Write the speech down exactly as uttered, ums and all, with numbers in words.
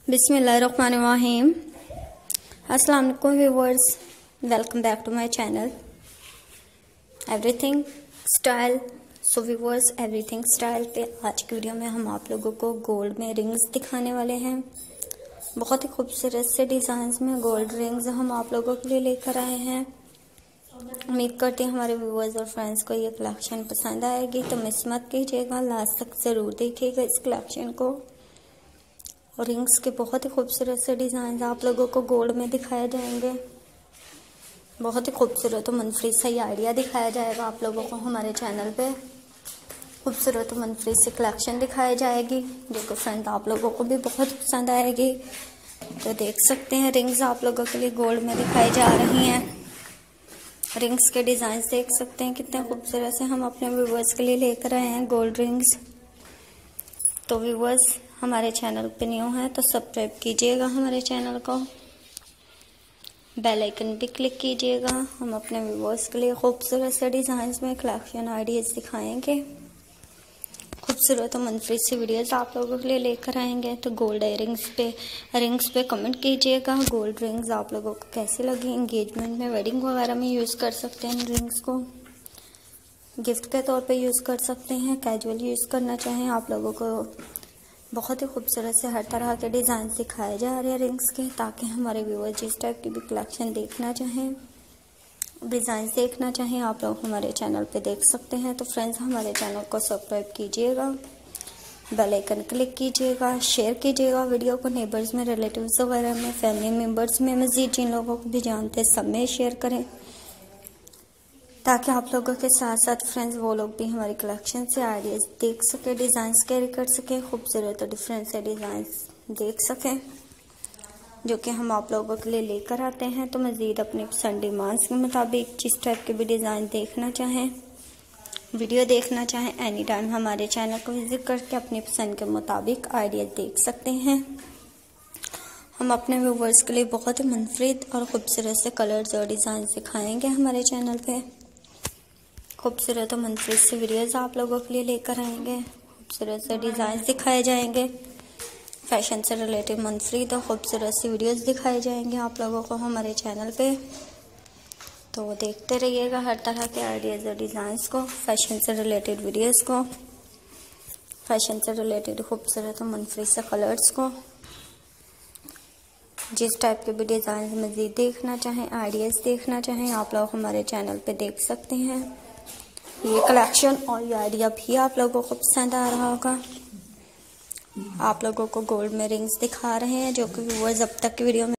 बिस्मिल्लाहिर्रहमानिर्रहीम। अस्सलाम वालेकुम viewers, welcome back to my channel everything style. So viewers, everything style पे आज की वीडियो में हम आप लोगों को गोल्ड में रिंग्स दिखाने वाले हैं। बहुत ही खूबसूरत से डिज़ाइंस में गोल्ड रिंग्स हम आप लोगों के लिए लेकर आए हैं। उम्मीद करते हैं हमारे व्यूअर्स और फ्रेंड्स को ये कलेक्शन पसंद आएगी, तो मिस मत कीजिएगा, लास्ट तक ज़रूर देखिएगा इस कलेक्शन को। और रिंग्स के बहुत ही खूबसूरत से डिज़ाइन आप लोगों को गोल्ड में दिखाए जाएंगे। बहुत ही खूबसूरत और मनफरी सा ये आइडिया दिखाया जाएगा आप लोगों को हमारे चैनल पे। खूबसूरत और मनफरी सी कलेक्शन दिखाई जाएगी जो कि फ्रेंड आप लोगों को भी बहुत पसंद आएगी। तो देख सकते हैं रिंग्स आप लोगों के लिए गोल्ड में दिखाई जा रही हैं। रिंग्स के डिज़ाइन देख सकते हैं कितने खूबसूरत से हम अपने व्यूवर्स के लिए लेकर आए हैं गोल्ड रिंग्स। तो व्यूवर्स हमारे चैनल पे न्यू है तो सब्सक्राइब कीजिएगा हमारे चैनल को, बेल आइकन भी क्लिक कीजिएगा। हम अपने व्यूवर्स के लिए खूबसूरत से डिज़ाइंस में कलेक्शन आइडियाज़ दिखाएंगे, खूबसूरत और मनफरी सी वीडियोस आप लोगों के लिए लेकर आएंगे। तो गोल्ड रिंग्स पे रिंग्स पे कमेंट कीजिएगा गोल्ड रिंग्स आप लोगों को कैसी लगी। एंगेजमेंट में, वेडिंग वगैरह में यूज़ कर सकते हैं रिंग्स को, गिफ्ट के तौर पे यूज़ कर सकते हैं, कैजुअल यूज़ करना चाहें आप लोगों को। बहुत ही खूबसूरत से हर तरह के डिज़ाइन दिखाए जा रहे हैं रिंग्स के, ताकि हमारे व्यूअर जिस टाइप की भी कलेक्शन देखना चाहें, डिज़ाइन देखना चाहें, आप लोग हमारे चैनल पे देख सकते हैं। तो फ्रेंड्स हमारे चैनल को सब्सक्राइब कीजिएगा, बेल आइकन क्लिक कीजिएगा, शेयर कीजिएगा वीडियो को नेबर्स में, रिलेटिव्स वगैरह में, फैमिली मेम्बर्स में, मज़ीद जिन लोगों को भी जानते हैं सब में शेयर करें, ताकि आप लोगों के साथ साथ फ्रेंड्स वो लोग भी हमारी कलेक्शन से आइडियाज़ देख सके, डिज़ाइंस कैरी कर सके, खूबसूरत और डिफरेंट से डिज़ाइंस देख सकें जो कि हम आप लोगों के लिए लेकर आते हैं। तो मज़ीद अपनी पसंद डिमांड्स के मुताबिक जिस टाइप के भी डिज़ाइन देखना चाहें, वीडियो देखना चाहें, एनी टाइम हमारे चैनल को विजिट करके अपनी पसंद के मुताबिक आइडिया देख सकते हैं। हम अपने व्यूवर्स के लिए बहुत ही मुनफरिद और ख़ूबसूरत से कलर्स और डिज़ाइन दिखाएंगे हमारे चैनल पे। खूबसूरत और मुनफरिद से वीडियोज़ आप लोगों के लिए लेकर आएंगे, खूबसूरत से डिज़ाइन दिखाए जाएंगे, फैशन से रिलेटेड मुनफरिद और ख़ूबसूरत सी वीडियोज़ दिखाए जाएंगे आप लोगों को हमारे चैनल पे। तो देखते रहिएगा हर तरह के आइडियाज़ और डिज़ाइंस को, फैशन से रिलेटेड वीडियोज़ को, फैशन से रिलेटेड खूबसूरत और मुनफरिद से कलर्स को। जिस टाइप के भी डिज़ाइन मज़ीद देखना चाहें, आइडियाज़ देखना चाहें, आप लोग हमारे चैनल पे देख सकते हैं। ये कलेक्शन और ये आइडिया भी आप लोगों को पसंद आ रहा होगा। आप लोगों को गोल्ड में रिंग्स दिखा रहे हैं जो कि व्यूअर्स अब तक की वीडियो में